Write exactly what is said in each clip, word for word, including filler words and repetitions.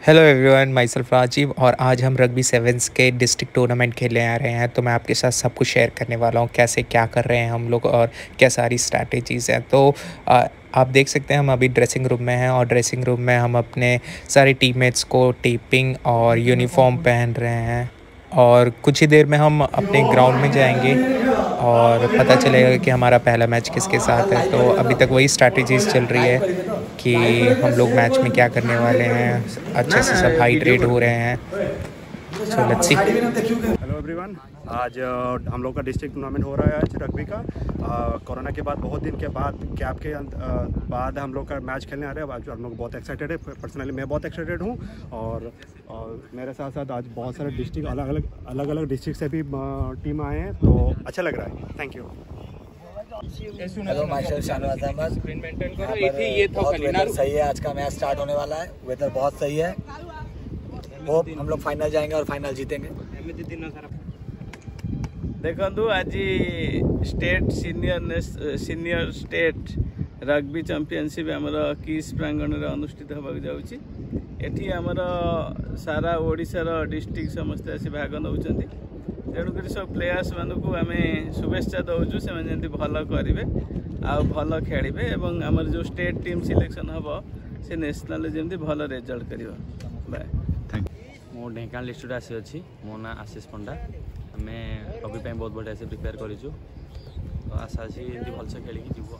Hello everyone, myself Rajeev और आज हम रग्बी सेवन्स के डिस्ट्रिक्ट टूर्नामेंट खेलने आ रहे हैं। तो मैं आपके साथ सब कुछ शेयर करने वाला हूँ, कैसे क्या कर रहे हैं हम लोग और क्या सारी स्ट्रैटेजीज़ हैं। तो आ, आप देख सकते हैं हम अभी ड्रेसिंग रूम में हैं और ड्रेसिंग रूम में हम अपने सारे टीममेट्स को टेपिंग और यूनिफॉर्म पहन रहे हैं और कुछ ही देर में हम अपने ग्राउंड में जाएंगे और पता चलेगा कि हमारा पहला मैच किसके साथ है। तो अभी तक वही स्ट्रैटेजीज़ चल रही है कि हम लोग मैच में क्या करने वाले हैं। अच्छे से सब हाइड्रेट हो रहे हैं। So let's see. Hello everyone, आज uh, हम लोग का डिस्ट्रिक्ट टूर्नामेंट हो रहा है आज रग्बी का। uh, कोरोना के बाद बहुत दिन के बाद कैप के uh, बाद हम लोग का मैच खेलने आ रहे हैं। आज हम लोग बहुत एक्साइटेड है। पर्सनली मैं बहुत एक्साइटेड हूँ और, और मेरे साथ साथ आज बहुत सारे डिस्ट्रिक्ट अलग अलग अलग अलग डिस्ट्रिक्ट से भी टीम आए हैं, तो अच्छा लग रहा है। Thank you. Hello, myself Shahnawaz Ahmad. ये बहुत वेदर सही है, आज का मैच स्टार्ट होने वाला है। वेदर बहुत सही है। होप हम लोग फाइनल जाएंगे और फाइनल जीतेंगे। देखु आज state senior senior state rugby championship आमर किस प्रांगण में अनुष्ठित होगा जाऊँगी। एठी आमर सारा ओडिशार डिस्ट्रिक्ट समस्ते आसी भाग नौ, तेणुक सब प्लेयर्स मानक आम शुभेच्छा दौचु से भल करेंगे आउ भल खेलेंगे और आमर जो स्टेट टीम सिलेक्शन हम से नेशनल जमी भल रिजल्ट कर। बाय। मो ढेंकानाल डिस्ट्रिक्ट आसी अच्छी। मो ना आशीष पंडा। आम रग्बी बहुत बढ़िया से प्रिपेयर करूँ। आशा अच्छी भलसे खेल जीव।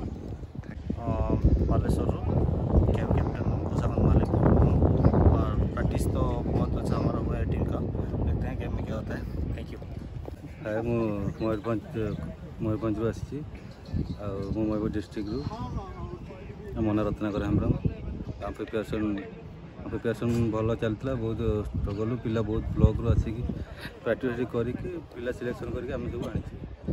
बालेश्वर कैप्टन खुशानंद मालिक और प्रैक्टिस तो बहुत अच्छा हमारा हुआ है टीम का। देखते हैं गेम में क्या होता है। Thank you. हाय, मु मयूरभंज मयूरभंज रू आसी मयूरभंज डिस्ट्रिक्ट रू मना रत्नाकर हेम्ब्रम। प्रिपेरेसन प्रिपेरेसन भल चलता। बहुत स्ट्रगल पिला बहुत ब्लॉक रू आसिक प्रैक्टिस करके पिला सिलेक्शन करके आम सब आनी।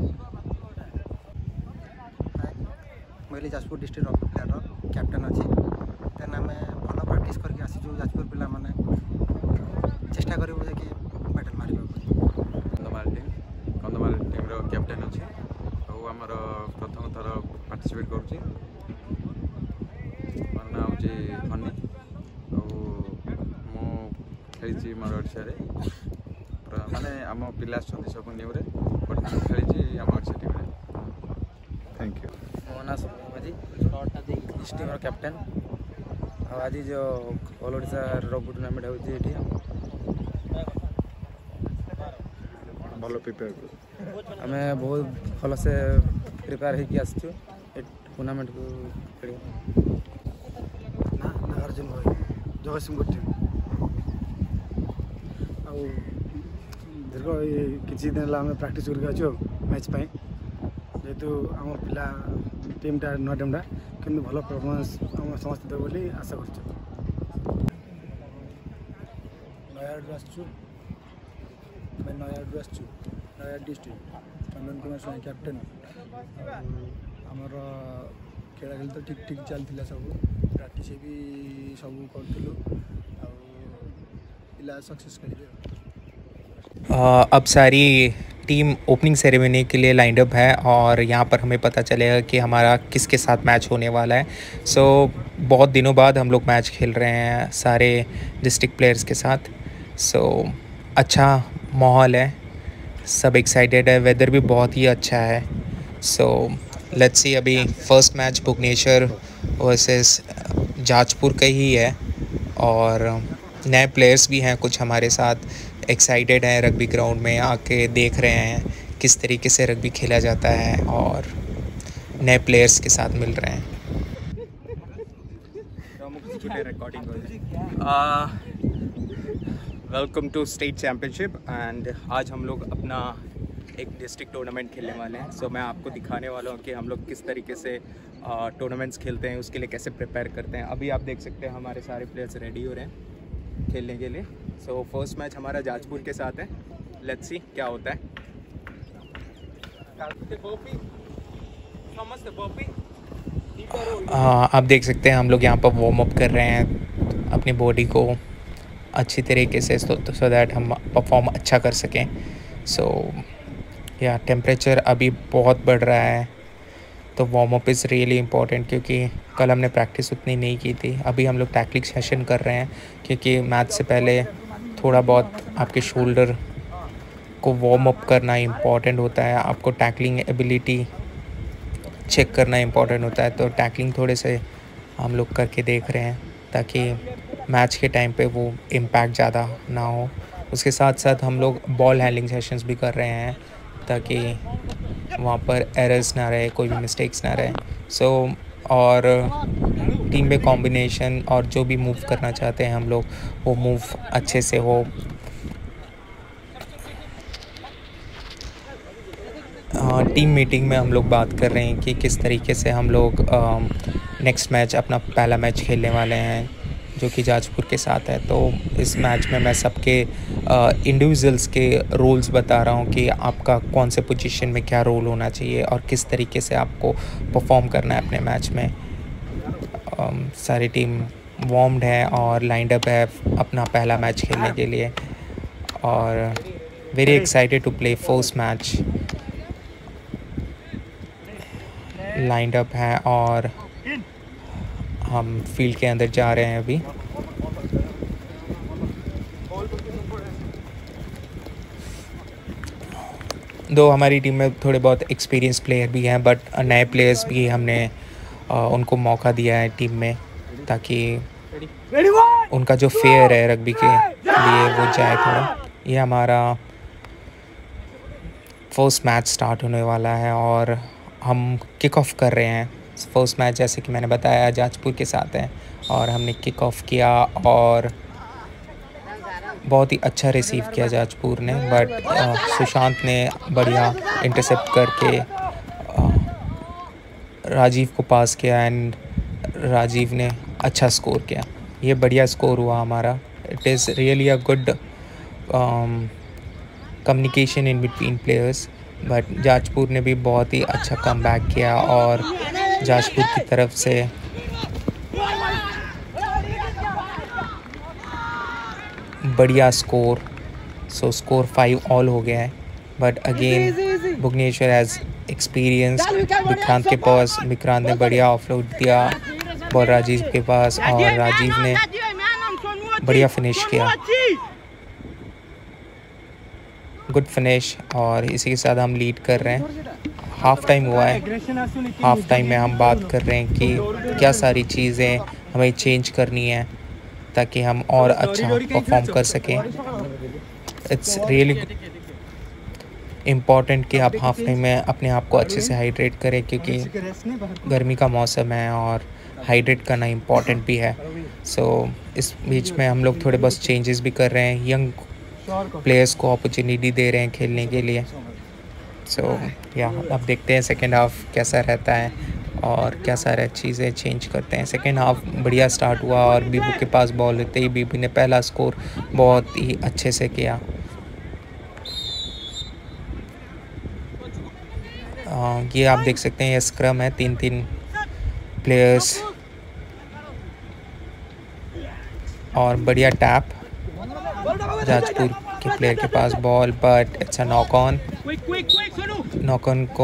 मुझे Jajpur district rugby player captain अच्छी। देन आम भल प्राक्ट करके आसीचु। जाजपुर पिला माने चेष्टा करूँ कि मेडल मार। Kandhamal team Kandhamal team captain अच्छी और आमर प्रथम थर पार्टिसिपेट करुँची। मोर ना हूँ फनी खेली मोर ओडिशा माने आम पिला सब न्यू खेली आम ओडिशा टीम। Thank you. मो ना सुजी डिस्ट्रिक्ट कैप्टन। आज जो ऑल ओडिशा रग्बी टूर्नामेंट होती भल प्रिपेयर आम बहुत भल से प्रिपेयर होगी आसचु टूर्नामेंट को खेल। नागार्जुन भाई जगतसिंहपुर टीम आउ दीर्घ किसी दिन आम प्राक्ट कर मैच जेहेतु आम पिला टीमटा नुआ टीमटा कि भल परफॉर्मेंस आम समस्त देव बोली आशा कर। नयागढ़ आसचु मैं नयागढ़ आसचु नयागढ़ डिस्ट्रिक्ट चंदन कुमार स्वाई कैप्टन। आमर खेला खेल तो ठीक ठीक चलता सब प्राक्ट भी सब करूँ पिला सक्सेस खेलेंगे। अब सारी टीम ओपनिंग सेरेमनी के लिए लाइंड अप है और यहाँ पर हमें पता चलेगा कि हमारा किसके साथ मैच होने वाला है। सो so, बहुत दिनों बाद हम लोग मैच खेल रहे हैं सारे डिस्ट्रिक्ट प्लेयर्स के साथ। सो so, अच्छा माहौल है, सब एक्साइटेड है। वेदर भी बहुत ही अच्छा है। So let's see. अभी first match Bhubaneswar versus Jajpur का ही है और नए प्लेयर्स भी हैं कुछ हमारे साथ। एक्साइटेड हैं, रग्बी ग्राउंड में आके देख रहे हैं किस तरीके से रग्बी खेला जाता है और नए प्लेयर्स के साथ मिल रहे हैं। Welcome to state championship and आज हम लोग अपना एक डिस्ट्रिक्ट टूर्नामेंट खेलने वाले हैं। सो so, मैं आपको दिखाने वाला हूँ कि हम लोग किस तरीके से टूर्नामेंट्स खेलते हैं, उसके लिए कैसे प्रिपेयर करते हैं। अभी आप देख सकते हैं हमारे सारे प्लेयर्स रेडी हो रहे हैं खेलने के लिए। सो फर्स्ट मैच हमारा जाजपुर के साथ है। लेट्स सी क्या होता है। आ, आप देख सकते हैं हम लोग यहाँ पर वार्म अप कर रहे हैं अपनी बॉडी को अच्छी तरीके से सो सो दैट हम परफॉर्म अच्छा कर सकें। सो या टेम्परेचर अभी बहुत बढ़ रहा है तो warm up is really important, क्योंकि कल हमने प्रैक्टिस उतनी नहीं की थी। अभी हम लोग टैकलिंग सेशन कर रहे हैं, क्योंकि मैच से पहले थोड़ा बहुत आपके शोल्डर को वार्म अप करना इम्पॉर्टेंट होता है, आपको टैकलिंग एबिलिटी चेक करना इम्पॉर्टेंट होता है। तो टैकलिंग थोड़े से हम लोग करके देख रहे हैं ताकि मैच के टाइम पे वो इम्पैक्ट ज़्यादा ना हो। उसके साथ साथ हम लोग बॉल हैंडलिंग सेशंस भी कर रहे हैं ताकि वहाँ पर एरर्स ना रहे, कोई भी मिस्टेक्स ना रहे। सो so, और टीम में कॉम्बिनेशन और जो भी मूव करना चाहते हैं हम लोग, वो मूव अच्छे से हो। टीम मीटिंग में हम लोग बात कर रहे हैं कि किस तरीके से हम लोग नेक्स्ट मैच, अपना पहला मैच खेलने वाले हैं जो कि जाजपुर के साथ है। तो इस मैच में मैं सबके इंडिविजुअल्स के रोल्स बता रहा हूँ कि आपका कौन से पोजीशन में क्या रोल होना चाहिए और किस तरीके से आपको परफॉर्म करना है अपने मैच में। um, सारी टीम वार्म्ड है और लाइंड अप है अपना पहला मैच खेलने के लिए, और very excited to play first match. Lined up है और हम फील्ड के अंदर जा रहे हैं अभी। दो हमारी टीम में थोड़े बहुत एक्सपीरियंस प्लेयर भी हैं, बट नए प्लेयर्स भी हमने आ, उनको मौका दिया है टीम में, ताकि उनका जो फेयर है रग्बी के लिए वो जाए थोड़ा। ये हमारा फर्स्ट मैच स्टार्ट होने वाला है और हम किक ऑफ कर रहे हैं। फर्स्ट मैच जैसे कि मैंने बताया जाजपुर के साथ है, और हमने किक ऑफ किया और बहुत ही अच्छा रिसीव किया जाजपुर ने, बट सुशांत ने बढ़िया इंटरसेप्ट करके आ, राजीव को पास किया एंड राजीव ने अच्छा स्कोर किया। ये बढ़िया स्कोर हुआ हमारा। It is really a good communication in between players, but Jajpur ने भी बहुत ही अच्छा कमबैक किया और जाजपुर की तरफ से बढ़िया score. So score five all हो गया है, but again Bhubaneswar has experience. Vikrant के पास विक्रांत ने बढ़िया ऑफलोड दिया बॉल राजीव के पास, और राजीव ने बढ़िया फिनिश किया, गुड फिनिश। और इसी के साथ हम लीड कर रहे हैं। हाफ़ टाइम हुआ है, हाफ़ टाइम में हम बात कर रहे हैं कि क्या सारी चीज़ें हमें चेंज करनी है ताकि हम और अच्छा परफॉर्म कर सकें। इट्स रियली इम्पॉर्टेंट कि आप हाफ़ टाइम में अपने आप को अच्छे से हाइड्रेट करें, क्योंकि गर्मी का मौसम है और हाइड्रेट करना इम्पॉर्टेंट भी है। सो so, इस बीच में हम लोग थोड़े बहुत चेंजेस भी कर रहे हैं, यंग प्लेयर्स को अपॉर्चुनिटी दे रहे हैं खेलने के लिए। सो so, या अब देखते हैं सेकेंड हाफ कैसा रहता है और क्या सारे चीज़ें चेंज करते हैं। सेकेंड हाफ बढ़िया स्टार्ट हुआ और बीबू के पास बॉल होते ही बीबू ने पहला स्कोर बहुत ही अच्छे से किया। आ, ये आप देख सकते हैं, ये स्क्रम है, तीन तीन प्लेयर्स और बढ़िया टैप जाजपुर के प्लेयर के पास ball, but it's a knock on. Knock on को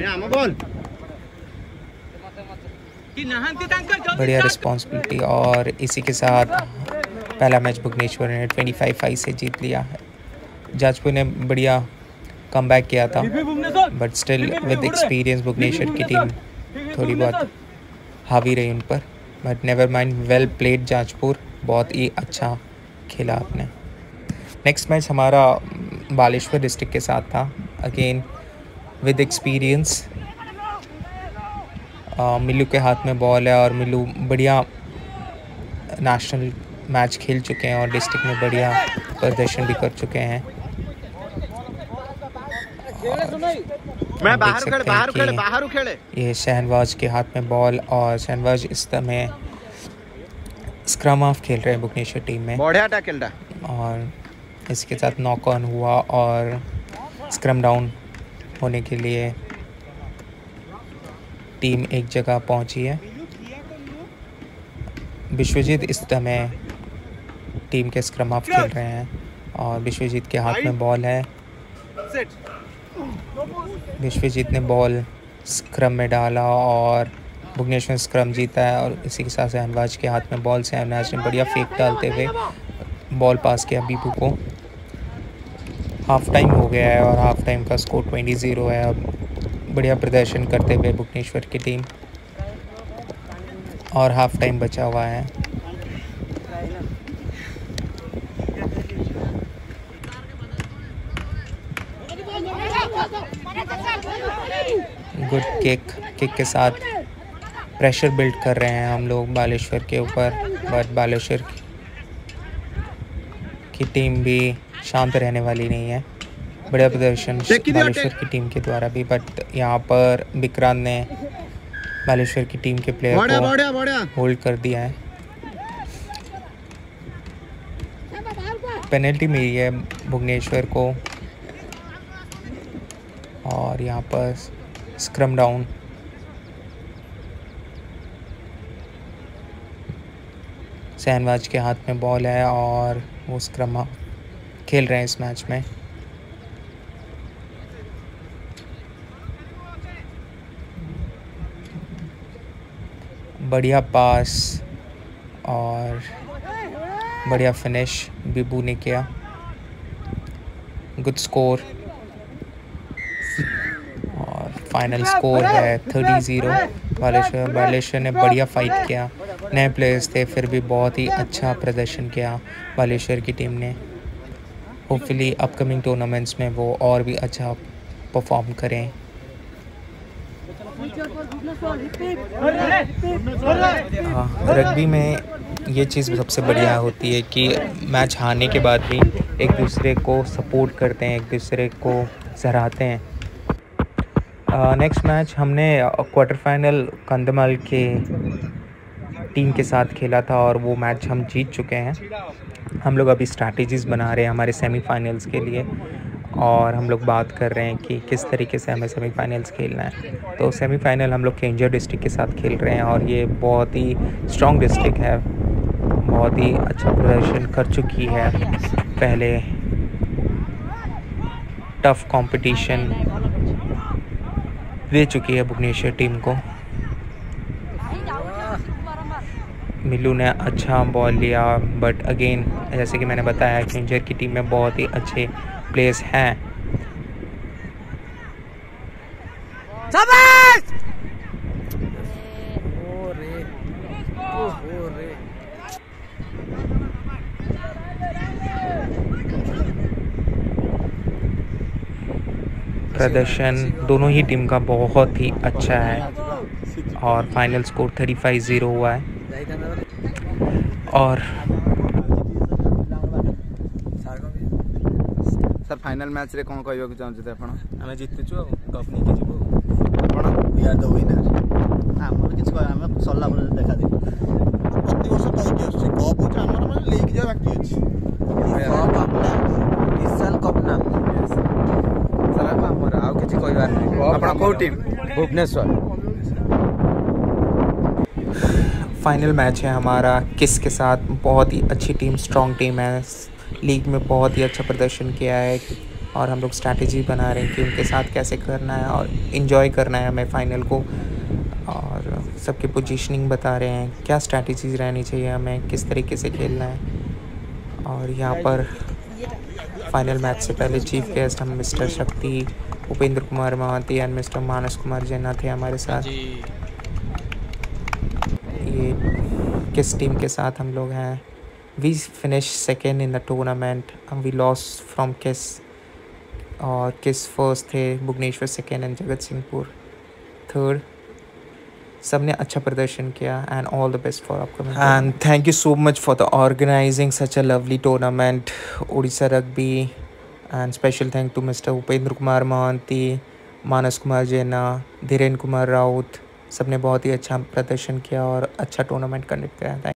बढ़िया रिस्पॉन्सिबिलिटी, और इसी के साथ पहला मैच भुवनेश्वर ने पच्चीस फाइव से जीत लिया। जाजपुर ने बढ़िया कमबैक किया था, but still with experience Bhubaneswar की टीम थोड़ी बहुत हावी रही उन पर, but never mind, well played Jajpur, बहुत ही अच्छा खेला आपने। नेक्स्ट मैच हमारा बालेश्वर डिस्ट्रिक्ट के साथ था, अगेन विद एक्सपीरियंस। मिल्लू के हाथ में बॉल है और मिल्लू बढ़िया नेशनल मैच खेल चुके हैं और डिस्ट्रिक्ट में बढ़िया प्रदर्शन भी कर चुके हैं। मैं बाहर खड़े बाहर खड़े बाहर खड़े ये शहनवाज के हाथ में बॉल, और शहनवाज इस समय स्क्रम ऑफ खेल रहे हैं भुवनेश्वर टीम में, और इसके साथ नॉक ऑन हुआ और स्क्रम डाउन होने के लिए टीम एक जगह पहुंची है। विश्वजीत इस समय टीम के स्क्रम ऑफ खेल रहे हैं और विश्वजीत के हाथ में बॉल है। विश्वजीत ने बॉल स्क्रम में डाला और भुवनेश्वर स्क्रम जीता है। और इसी के साथ सहनवाज के हाथ में बॉल, सहनवाज ने बढ़िया फेक डालते हुए बॉल पास किया बीबू को। हाफ टाइम हो गया है और हाफ टाइम का स्कोर ट्वेंटी ज़ीरो है। अब बढ़िया प्रदर्शन करते हुए भुवनेश्वर की टीम, और हाफ टाइम बचा हुआ है। गुड किक किक के साथ प्रेशर बिल्ड कर रहे हैं हम लोग बालेश्वर के ऊपर, बट बालेश्वर की, की टीम भी शांत रहने वाली नहीं है। बढ़िया प्रदर्शन बालेश्वर की टीम के द्वारा भी, बट यहाँ पर विक्रांत ने बालेश्वर की टीम के प्लेयर को होल्ड कर दिया है। पेनल्टी मिली है भुवनेश्वर को और यहाँ पर स्क्रम डाउन। सहनवाज के हाथ में बॉल है और वो स्क्रम खेल रहे हैं इस मैच में। बढ़िया पास और बढ़िया फिनिश बीबू ने किया। गुड स्कोर और फाइनल स्कोर है थर्टी ज़ीरो। बालेश्वर बालेश्वर ने बढ़िया फाइट किया, नए प्लेयर्स थे फिर भी बहुत ही अच्छा प्रदर्शन किया बालेश्वर की टीम ने। होपफुली अपकमिंग टूर्नामेंट्स में वो और भी अच्छा परफॉर्म करें। रग्बी में ये चीज़ सबसे बढ़िया होती है कि मैच हारने के बाद भी एक दूसरे को सपोर्ट करते हैं, एक दूसरे को सराहते हैं। नेक्स्ट मैच हमने क्वार्टर फाइनल कंधमाल के टीम के साथ खेला था और वो मैच हम जीत चुके हैं। हम लोग अभी स्ट्रैटेजीज़ बना रहे हैं हमारे सेमीफाइनल्स के लिए और हम लोग बात कर रहे हैं कि किस तरीके से हमें सेमीफाइनल्स खेलना है। तो सेमीफाइनल हम लोग केंजर डिस्ट्रिक्ट के साथ खेल रहे हैं और ये बहुत ही स्ट्रॉन्ग डिस्ट्रिक्ट है, बहुत ही अच्छा प्रदर्शन कर चुकी है, पहले टफ कंपटीशन दे चुकी है भुवनेश्वर टीम को। मिल्लू ने अच्छा बॉल लिया, बट अगेन जैसे कि मैंने बताया केंजर की टीम में बहुत ही अच्छे प्लेयर्स हैं। प्रदर्शन दोनों ही टीम का बहुत ही अच्छा है और final score thirty five zero हुआ है। और सर फाइनल मैच रे कोन कहयो कि चाहू आपण आमे जितचु आ कप नहीं के जीवो आपण वी आर द विनर। हमर किछ कह हम सल्ला पर देखा दे प्रति वर्ष कहि के कप होछ हमर मन लीग जे बाकी अछि कप अपना इस साल कप ना सर हमर आउ किछ कहबार नहीं। आपण को टीम भुवनेश्वर। फाइनल मैच है हमारा किस के साथ, बहुत ही अच्छी टीम, स्ट्रॉन्ग टीम है, लीग में बहुत ही अच्छा प्रदर्शन किया है और हम लोग स्ट्रैटेजी बना रहे हैं कि उनके साथ कैसे करना है और इन्जॉय करना है हमें फाइनल को। और सबकी पोजीशनिंग बता रहे हैं, क्या स्ट्रैटेजीज रहनी चाहिए हमें, किस तरीके से खेलना है। और यहाँ पर फाइनल मैच से पहले चीफ गेस्ट हम mister Shakti, Upendra Kumar Mahanti and mister Manas Kumar Jena थे हमारे साथ। ये किस टीम के साथ हम लोग हैं। We finish second in the tournament, we loss from किस, और किस फर्स्ट थे, भुवनेश्वर सेकेंड एंड जगत सिंहपुर थर्ड। सबने अच्छा प्रदर्शन किया and all the best for upcoming and thank you so much for the organizing such a lovely tournament Odisha rugby and special thank to mister Upendra Kumar Mahanti, Manas Kumar Jena, Dhirendra Kumar Raut. सबने बहुत ही अच्छा प्रदर्शन किया और अच्छा टूर्नामेंट कंडक्ट किया।